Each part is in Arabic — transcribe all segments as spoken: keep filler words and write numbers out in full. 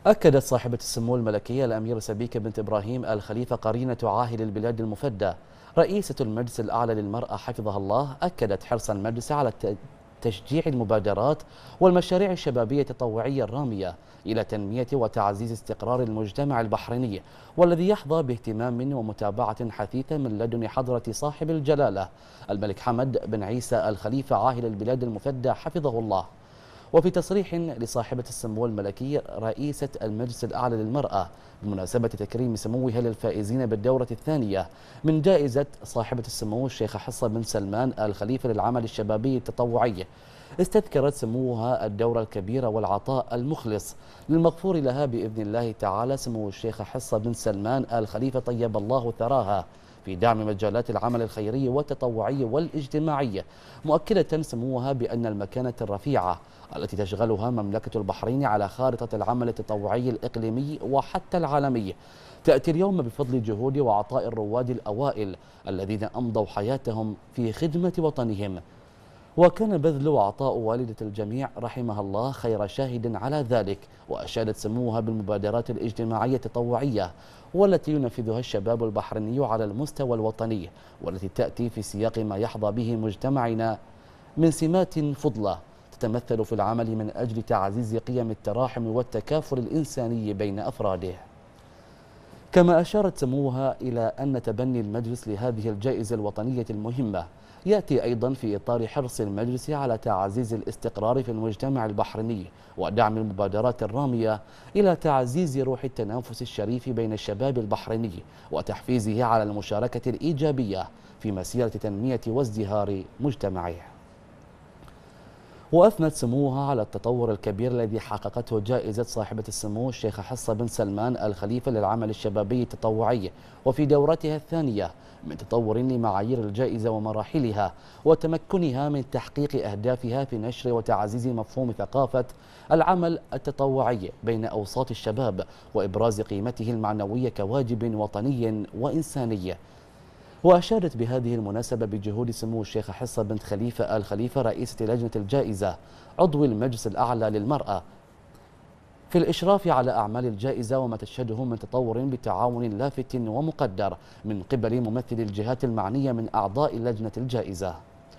أكدت صاحبة السمو الملكية الأميرة سبيكة بنت إبراهيم آل خليفة قرينة عاهل البلاد المفدى رئيسة المجلس الأعلى للمرأة حفظها الله، أكدت حرص المجلس على الت- تشجيع المبادرات والمشاريع الشبابية التطوعية الرامية إلى تنمية وتعزيز استقرار المجتمع البحريني، والذي يحظى باهتمام ومتابعة حثيثة من لدن حضرة صاحب الجلالة الملك حمد بن عيسى آل خليفة عاهل البلاد المفدى حفظه الله. وفي تصريح لصاحبة السمو الملكي رئيسة المجلس الأعلى للمرأة بمناسبة تكريم سموها للفائزين بالدورة الثانية من جائزة صاحبة السمو الشيخة حصة بن سلمان آل خليفة للعمل الشبابي التطوعي، استذكرت سموها الدور الكبير والعطاء المخلص للمغفور لها بإذن الله تعالى سمو الشيخة حصة بن سلمان آل خليفة طيب الله ثراها في دعم مجالات العمل الخيري والتطوعي والاجتماعي، مؤكدة سموها بأن المكانة الرفيعة التي تشغلها مملكة البحرين على خارطة العمل التطوعي الإقليمي وحتى العالمي تأتي اليوم بفضل جهود وعطاء الرواد الأوائل الذين أمضوا حياتهم في خدمة وطنهم. وكان بذل وعطاء والدة الجميع رحمها الله خير شاهد على ذلك، وأشادت سموها بالمبادرات الاجتماعية التطوعية والتي ينفذها الشباب البحريني على المستوى الوطني، والتي تأتي في سياق ما يحظى به مجتمعنا من سمات فضلة تتمثل في العمل من أجل تعزيز قيم التراحم والتكافل الإنساني بين أفراده. كما أشارت سموها إلى أن تبني المجلس لهذه الجائزة الوطنية المهمة يأتي أيضا في إطار حرص المجلس على تعزيز الاستقرار في المجتمع البحريني ودعم المبادرات الرامية إلى تعزيز روح التنافس الشريف بين الشباب البحريني وتحفيزه على المشاركة الإيجابية في مسيرة تنمية وازدهار مجتمعه. وأثنت سموها على التطور الكبير الذي حققته جائزة صاحبة السمو الشيخة حصة بن سلمان آل خليفة للعمل الشبابي التطوعي وفي دورتها الثانية من تطور لمعايير الجائزة ومراحلها وتمكنها من تحقيق أهدافها في نشر وتعزيز مفهوم ثقافة العمل التطوعي بين أوساط الشباب وإبراز قيمته المعنوية كواجب وطني وإنساني. وأشادت بهذه المناسبة بجهود سمو الشيخة حصة بنت خليفة آل خليفة رئيسة لجنة الجائزة عضو المجلس الأعلى للمرأة في الإشراف على أعمال الجائزة وما تشهده من تطور بتعاون لافت ومقدر من قبل ممثل الجهات المعنية من أعضاء لجنة الجائزة.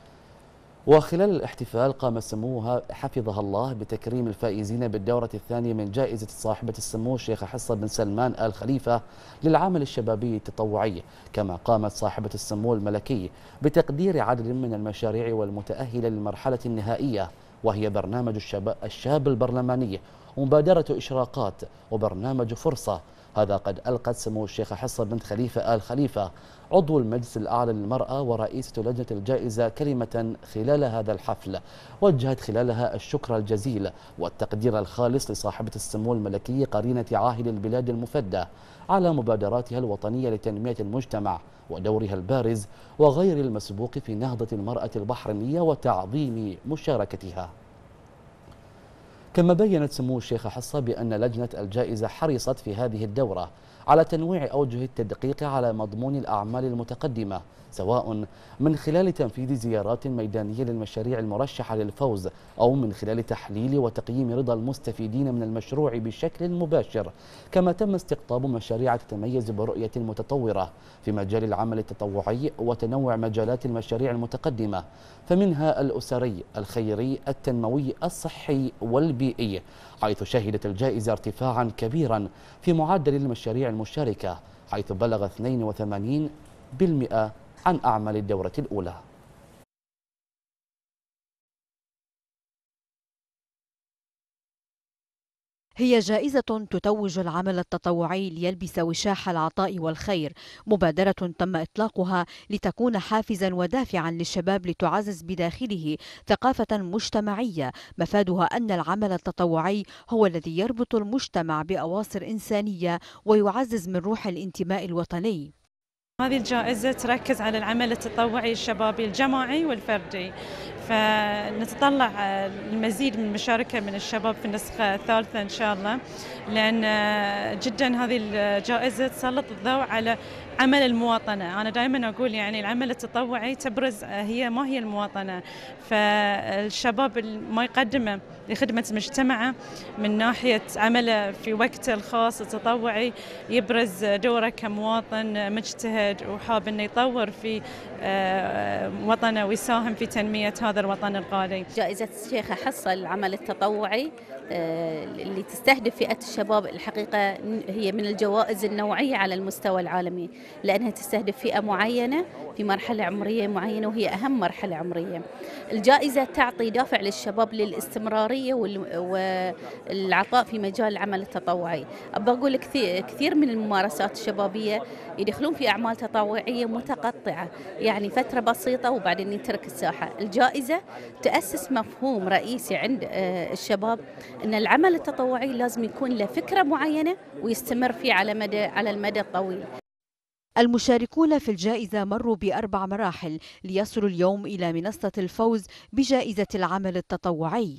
وخلال الاحتفال قام سموها حفظها الله بتكريم الفائزين بالدورة الثانية من جائزة صاحبة السمو الشيخة حصة بن سلمان آل خليفة للعمل الشبابي التطوعي، كما قامت صاحبة السمو الملكي بتقدير عدد من المشاريع والمتأهلة للمرحلة النهائية، وهي برنامج الشباب الشاب البرلماني ومبادرة إشراقات وبرنامج فرصة. هذا قد ألقت سمو الشيخة حصة بنت خليفة آل خليفة عضو المجلس الأعلى للمرأة ورئيسة لجنة الجائزة كلمة خلال هذا الحفل وجهت خلالها الشكر الجزيل والتقدير الخالص لصاحبة السمو الملكي قرينة عاهل البلاد المفدى على مبادراتها الوطنية لتنمية المجتمع ودورها البارز وغير المسبوق في نهضة المرأة البحرينية وتعظيم مشاركتها. كما بيّنت سمو الشيخة حصة بأن لجنة الجائزة حرصت في هذه الدورة على تنويع أوجه التدقيق على مضمون الأعمال المتقدمة، سواء من خلال تنفيذ زيارات ميدانية للمشاريع المرشحة للفوز أو من خلال تحليل وتقييم رضا المستفيدين من المشروع بشكل مباشر. كما تم استقطاب مشاريع تتميز برؤية متطورة في مجال العمل التطوعي وتنوع مجالات المشاريع المتقدمة، فمنها الأسري، الخيري، التنموي، الصحي والبيئي، حيث شهدت الجائزة ارتفاعا كبيرا في معدل المشاريع المشاركة حيث بلغ اثنين وثمانين بالمئة عن أعمال الدورة الأولى. هي جائزة تتوج العمل التطوعي ليلبس وشاح العطاء والخير، مبادرة تم إطلاقها لتكون حافزا ودافعا للشباب لتعزز بداخله ثقافة مجتمعية مفادها أن العمل التطوعي هو الذي يربط المجتمع بأواصر إنسانية ويعزز من روح الانتماء الوطني. هذه الجائزة تركز على العمل التطوعي الشبابي الجماعي والفردي، فنتطلع المزيد من المشاركة من الشباب في النسخة الثالثة إن شاء الله، لأن جدا هذه الجائزة تسلط الضوء على عمل المواطنة. أنا دائما أقول يعني العمل التطوعي تبرز هي ما هي المواطنة، فالشباب ما يقدمه لخدمة مجتمعه من ناحية عمله في وقته الخاص التطوعي، يبرز دوره كمواطن مجتهد وحاب أنه يطور في وطنه ويساهم في تنمية هذا الوطن الغالي. جائزة الشيخة حصة للعمل التطوعي اللي تستهدف فئة الشباب، الحقيقة هي من الجوائز النوعية على المستوى العالمي، لأنها تستهدف فئة معينة في مرحلة عمرية معينة، وهي أهم مرحلة عمرية. الجائزة تعطي دافع للشباب للاستمرارية والعطاء في مجال العمل التطوعي. أبى أقول كثير من الممارسات الشبابية يدخلون في أعمال تطوعية متقطعة، يعني فترة بسيطة وبعدين يترك الساحة. الجائزة تأسس مفهوم رئيسي عند الشباب أن العمل التطوعي لازم يكون له فكرة معينة ويستمر فيه على مدى على المدى الطويل. المشاركون في الجائزة مروا بأربع مراحل ليصلوا اليوم إلى منصة الفوز بجائزة العمل التطوعي.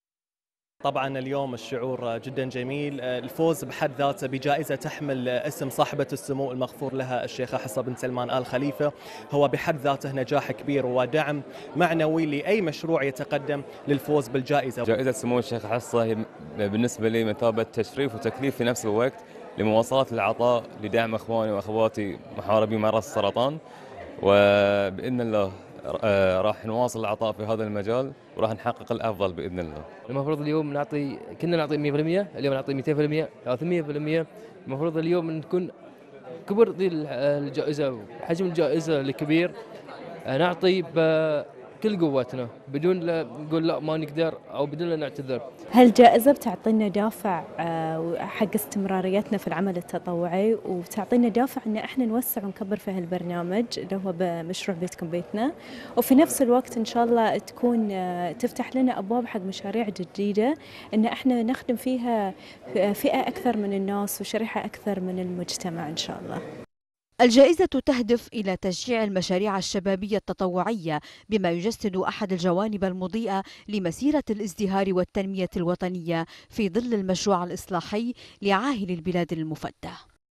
طبعا اليوم الشعور جدا جميل، الفوز بحد ذاته بجائزة تحمل اسم صاحبة السمو المغفور لها الشيخة حصة بنت سلمان آل خليفة هو بحد ذاته نجاح كبير ودعم معنوي لأي مشروع يتقدم للفوز بالجائزة. جائزة سمو الشيخة حصة هي بالنسبة لي مثابة تشريف وتكليف في نفس الوقت لمواصلة العطاء لدعم أخواني وأخواتي محاربي مرض السرطان، وبإذن الله راح نواصل العطاء في هذا المجال وراح نحقق الافضل باذن الله. المفروض اليوم نعطي، كنا نعطي مئة بالمئة، اليوم نعطي مئتين بالمئة، ثلاثمئة بالمئة. المفروض اليوم نكون كبر ذي الجائزه، حجم الجائزه الكبير، نعطي بكل قوتنا بدون لا نقول لا ما نقدر او بدون لا نعتذر. هالجائزة بتعطينا دافع حق استمراريتنا في العمل التطوعي، وبتعطينا دافع ان احنا نوسع ونكبر في هالبرنامج اللي هو بمشروع بيتكم بيتنا، وفي نفس الوقت ان شاء الله تكون تفتح لنا ابواب حق مشاريع جديدة ان احنا نخدم فيها فئة اكثر من الناس وشريحة اكثر من المجتمع ان شاء الله. الجائزة تهدف إلى تشجيع المشاريع الشبابية التطوعية بما يجسد أحد الجوانب المضيئة لمسيرة الازدهار والتنمية الوطنية في ظل المشروع الإصلاحي لعاهل البلاد المفدى.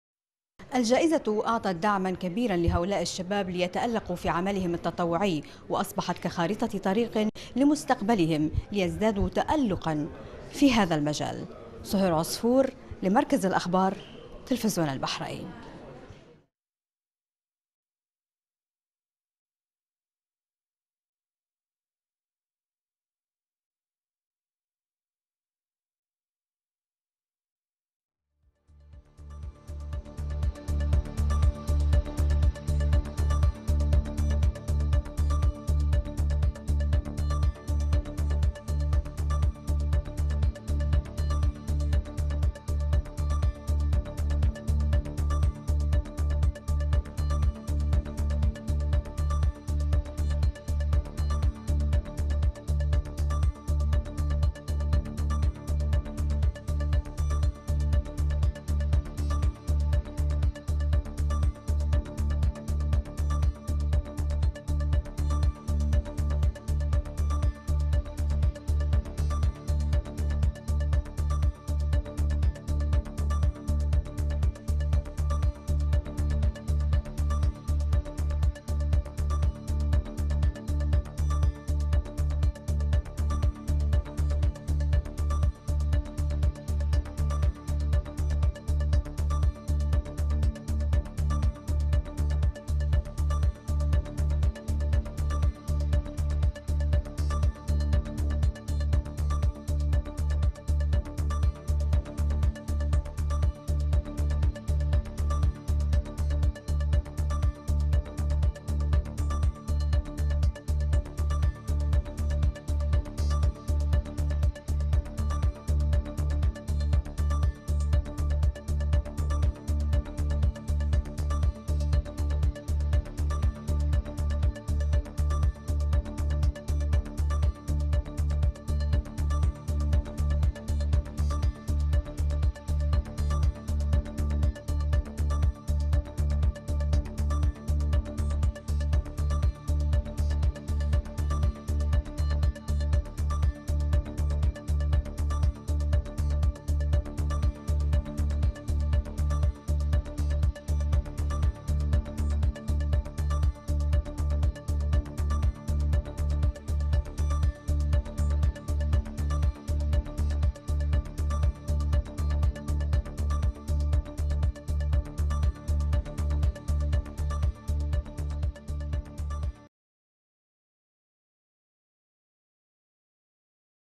الجائزة أعطت دعما كبيرا لهؤلاء الشباب ليتألقوا في عملهم التطوعي، وأصبحت كخارطة طريق لمستقبلهم ليزدادوا تألقا في هذا المجال. سهير عصفور لمركز الأخبار تلفزيون البحرين.